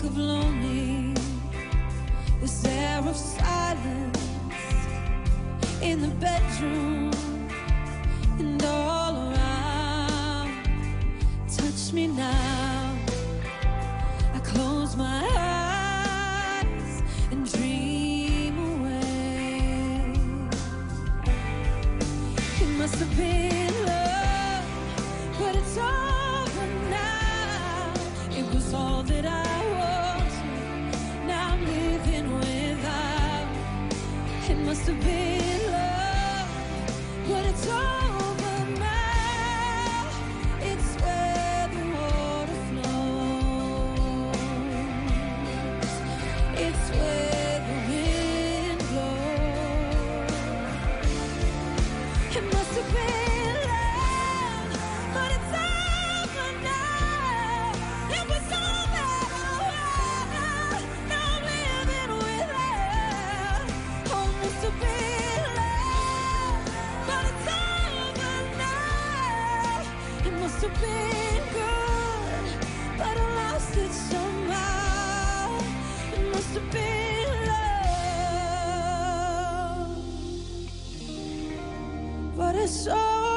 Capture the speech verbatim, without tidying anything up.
sick of lonely, this air of silence in the bedroom and all around. Touch me now. I close my eyes and dream away. It must have been love, but it's over now. It was all that I wanted. Now I'm living without. It must have been love, but it's over now. It's where the water flows. It's where the wind blows. It must have been love, but it's over now. It was all that I wanted. Now I'm living without. Oh, it must have been love, but it's over now. It must have been good, but I lost it somehow. It must have been love, but it's over.